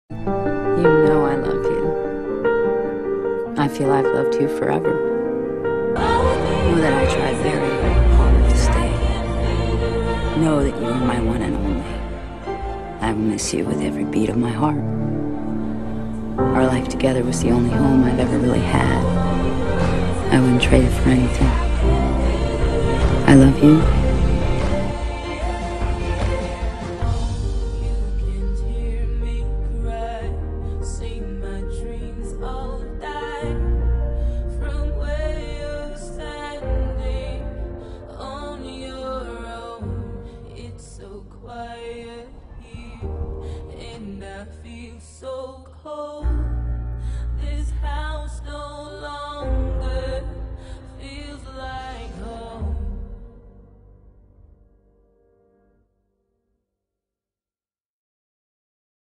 You know I love you. I feel I've loved you forever. Know that I try very hard to stay. Know that you are my one and only. I will miss you with every beat of my heart. Our life together was the only home I've ever really had. I wouldn't trade it for anything. I love you. Quiet here, and I feel so